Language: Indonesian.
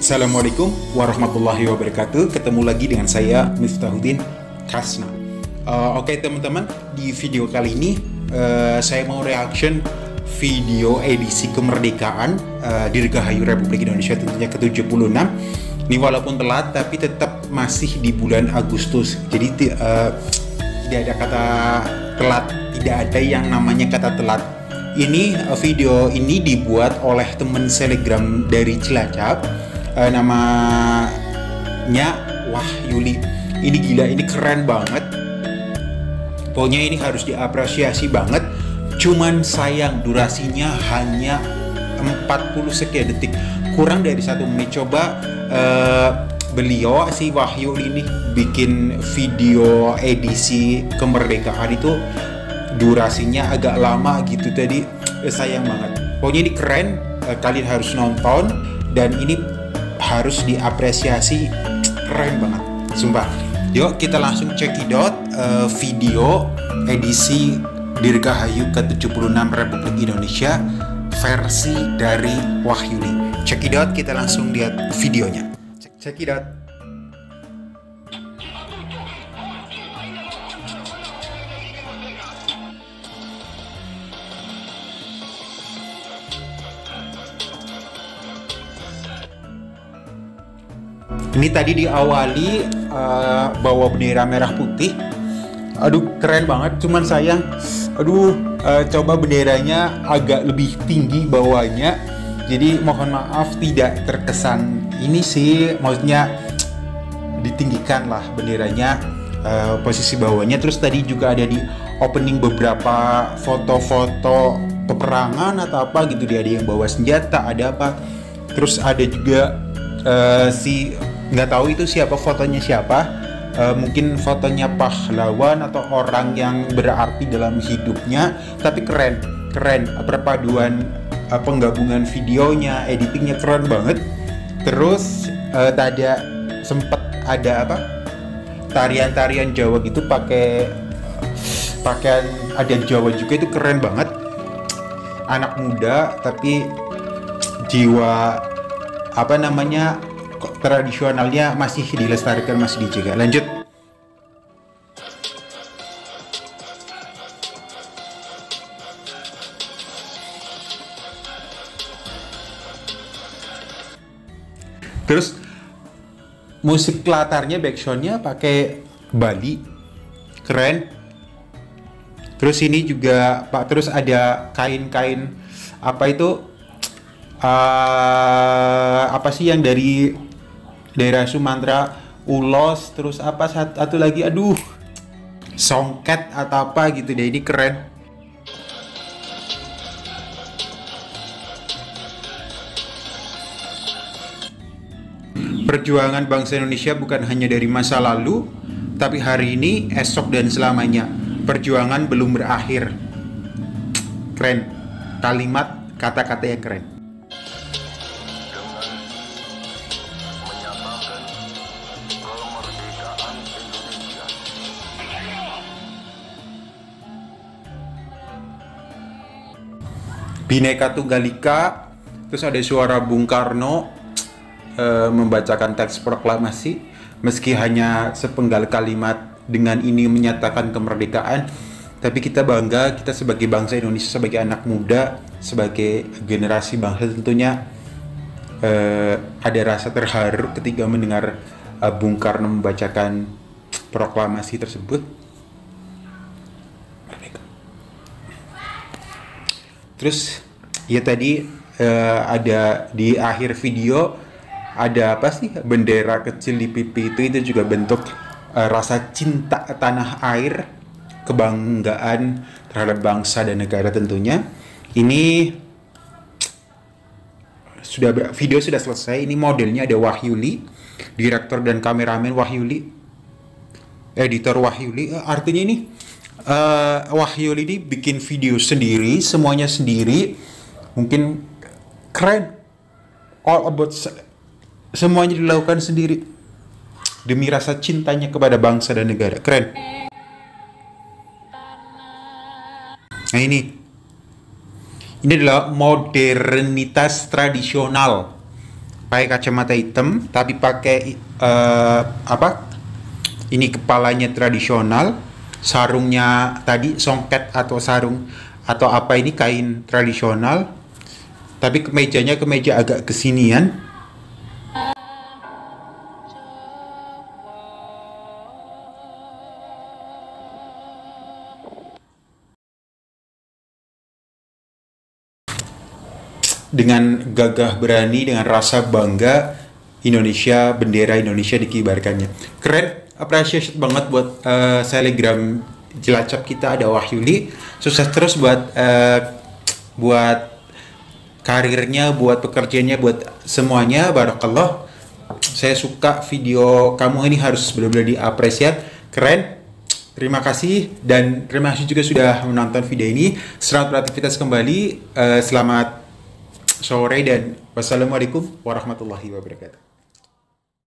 Assalamualaikum warahmatullahi wabarakatuh. Ketemu lagi dengan saya Miftahuddin Kasna. Oke teman-teman, di video kali ini saya mau reaction video edisi kemerdekaan Dirgahayu Republik Indonesia tentunya ke-76. Ini walaupun telat tapi tetap masih di bulan Agustus. Jadi tidak ada kata telat, tidak ada yang namanya kata telat. Ini video ini dibuat oleh teman Telegram dari Cilacap, namanya Wahyuli. Ini gila, ini keren banget. Pokoknya ini harus diapresiasi banget. Cuman sayang durasinya hanya 40 sekian detik, kurang dari 1 menit. Coba beliau si Wahyuli ini bikin video edisi kemerdekaan itu durasinya agak lama gitu, tadi sayang banget. Pokoknya ini keren, kalian harus nonton dan ini harus diapresiasi, keren banget sumpah. Yuk kita langsung cekidot video edisi Dirgahayu ke-76 Republik Indonesia versi dari Wahyuli. Cekidot, kita langsung lihat videonya. Cekidot. Ini tadi diawali bawa bendera merah putih. Aduh keren banget, cuman sayang, coba benderanya agak lebih tinggi bawahnya. Jadi mohon maaf tidak terkesan ini sih, maksudnya ditinggikan lah benderanya, posisi bawahnya. Terus tadi juga ada di opening beberapa foto-foto peperangan atau apa gitu, dia ada yang bawa senjata, ada apa. Terus ada juga nggak tahu itu siapa, fotonya siapa, mungkin fotonya pahlawan atau orang yang berarti dalam hidupnya. Tapi keren perpaduan penggabungan videonya, editingnya keren banget. Terus tadi sempet ada apa, tarian Jawa gitu, pakai pakaian adat Jawa juga, itu keren banget. Anak muda tapi jiwa apa namanya tradisionalnya masih dilestarikan, masih dijaga. Lanjut. Terus musik latarnya, backsoundnya pakai Bali, keren. Terus ini juga Pak, terus ada kain-kain apa itu, apa sih yang dari daerah Sumatera, ulos. Terus apa satu lagi, aduh, songket atau apa gitu deh. Ini keren. Perjuangan bangsa Indonesia bukan hanya dari masa lalu, tapi hari ini, esok, dan selamanya. Perjuangan belum berakhir. Keren. Kalimat, kata-kata yang keren. Bhinneka Tunggal Ika. Terus ada suara Bung Karno membacakan teks proklamasi, meski hanya sepenggal kalimat. Dengan ini menyatakan kemerdekaan, tapi kita bangga, kita sebagai bangsa Indonesia, sebagai anak muda, sebagai generasi bangsa tentunya ada rasa terharu ketika mendengar Bung Karno membacakan proklamasi tersebut. Terus ya tadi ada di akhir video ada apa sih, bendera kecil di pipi itu juga bentuk rasa cinta tanah air, kebanggaan terhadap bangsa dan negara tentunya. Ini video sudah selesai. Ini modelnya ada Wahyuli, direktur dan kameramen Wahyuli, editor Wahyuli. Artinya ini Wahyuli ini bikin video sendiri, semuanya sendiri. Mungkin keren, all about, semuanya dilakukan sendiri demi rasa cintanya kepada bangsa dan negara. Keren. Nah ini adalah modernitas tradisional pakai kacamata hitam tapi pakai apa? Ini kepalanya tradisional, sarungnya tadi songket atau sarung atau apa ini kain tradisional, tapi kemejanya kemeja agak kesinian. Dengan gagah berani, dengan rasa bangga Indonesia, bendera Indonesia dikibarkannya. Keren, appreciate banget buat Telegram Jelacap kita ada Wahyuli. Sukses terus buat karirnya, buat pekerjaannya, buat semuanya. Barakallah. Saya suka video kamu ini, harus benar-benar diapresiat. Keren. Terima kasih dan terima kasih juga sudah menonton video ini. Selamat beraktivitas kembali. Selamat sore dan wassalamualaikum warahmatullahi wabarakatuh.